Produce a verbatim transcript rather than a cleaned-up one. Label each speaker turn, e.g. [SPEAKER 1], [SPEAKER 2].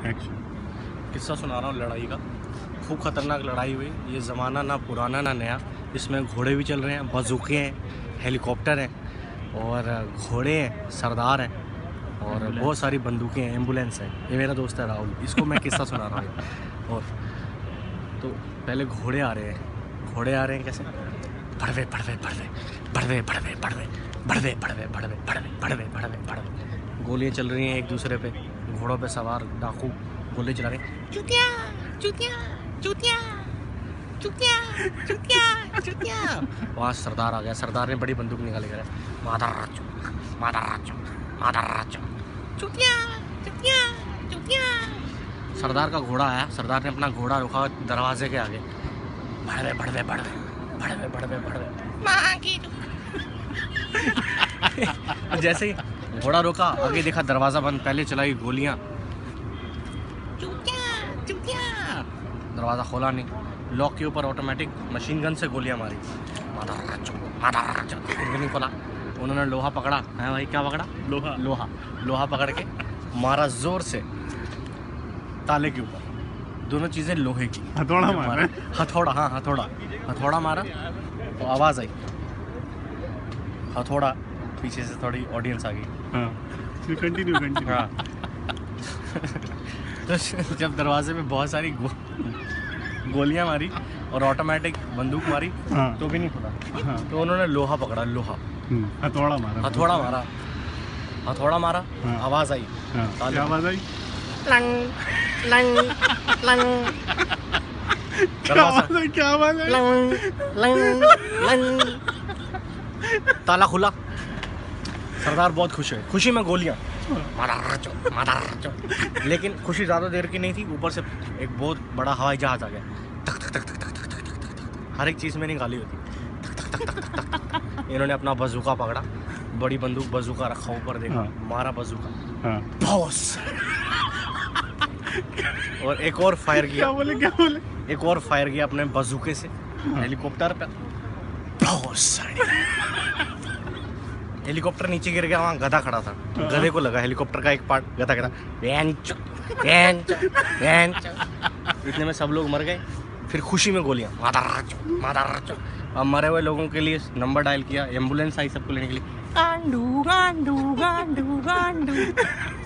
[SPEAKER 1] किस्सा सुना रहा हूँ लड़ाई का। खूब खतरनाक लड़ाई हुई। ये ज़माना ना पुराना ना नया। इसमें घोड़े भी चल रहे हैं, बंदूकें हैं, हेलीकॉप्टर हैं और घोड़े हैं, सरदार हैं और बहुत सारी बंदूकें हैं, एम्बुलेंस है। ये मेरा दोस्त है राहुल, इसको मैं किस्सा सुना रहा हूँ। और तो पहले घोड़े आ रहे हैं। घोड़े आ रहे हैं कैसे? बढ़वे बढ़वे बढ़वे बढ़वे बढ़वे बढ़वे बढ़वे बढ़वे बढ़वे बढ़वे बढ़वे बढ़वे बढ़वे। गोलियाँ चल रही हैं एक दूसरे पे। घोड़ों पे सवार डाकू गोली चला रहे हैं। चुतिया चुतिया चुतिया चुतिया चुतिया चुतिया। वहाँ सरदार आ गया। सरदार ने बड़ी बंदूक निकाली कर मादर राजू मादर राजू मादर राजू चुतिया चुतिया चुतिया। सरदार का घोड़ा आया। सरदार ने अपना घोड़ा रोका दरवाजे के आगे। बढ़वे बढ़वे बढ़वे बढ़वे बढ़वे बढ़वे जैसे ही घोड़ा रोका, आगे देखा दरवाज़ा बंद। पहले चलाई गोलियां। चुतिया चुतिया। दरवाज़ा खोला नहीं। लॉक के ऊपर ऑटोमेटिक मशीन गन से गोलियां मारी। मादर राजू मादर राजू। नहीं खोला। उन्होंने लोहा पकड़ा है भाई। क्या पकड़ा? लोहा लोहा लोहा पकड़ के मारा जोर से ताले के ऊपर। दोनों चीज़ें लोहे की।
[SPEAKER 2] हथौड़ा मारा।
[SPEAKER 1] हथौड़ा, हाँ हथौड़ा हथौड़ा मारा तो आवाज़ आई हथौड़ा। पीछे से थोड़ी ऑडियंस आ गई।
[SPEAKER 2] हाँ, कंटिन्यू कंटिन्यू।
[SPEAKER 1] हाँ तो जब दरवाजे में बहुत सारी गो, गोलियां मारी और ऑटोमेटिक बंदूक मारी,
[SPEAKER 2] हाँ,
[SPEAKER 1] तो भी नहीं खुला।
[SPEAKER 2] हाँ,
[SPEAKER 1] तो उन्होंने लोहा पकड़ा। लोहा
[SPEAKER 2] हथौड़ा मारा।
[SPEAKER 1] हथौड़ा मारा हथौड़ा मारा।
[SPEAKER 2] हाँ,
[SPEAKER 1] आवाज़ आई।
[SPEAKER 2] हाँ, क्या आवाज़ आई?
[SPEAKER 1] Lung lung lung.
[SPEAKER 2] क्या आवाज़ आई? क्या आवाज़ आई?
[SPEAKER 1] Lung lung lung. ताला खुला। सरदार बहुत खुश है। खुशी में गोलियां। मादर मादर। लेकिन खुशी ज़्यादा देर की नहीं थी। ऊपर से एक बहुत बड़ा हवाई जहाज़ आ गया। तक तक तक तक तक तक तक तक तक। हर एक चीज़ में नहीं गाली होती। तक तक तक तक तक तक। इन्होंने अपना बंदूका पकड़ा। बड़ी बंदूक बंदूका रखा ऊपर। देखा, मारा बंदूका। बॉस। और एक और फायर किया।
[SPEAKER 2] क्या बोले क्या बोले?
[SPEAKER 1] एक और फायर किया अपने बंदूके से हेलीकॉप्टर पे। बॉस। हेलीकॉप्टर नीचे गिर गया। वहाँ गधा खड़ा था। गधे को लगा हेलीकॉप्टर का एक पार्ट। गधा गधा बेंच बेंच बेंच। इतने में सब लोग मर गए। फिर खुशी में गोलियां। मादर मादर। अब मरे हुए लोगों के लिए नंबर डायल किया। एम्बुलेंस आई सबको लेने के लिए। गांडू गांडू गांडू गांडू।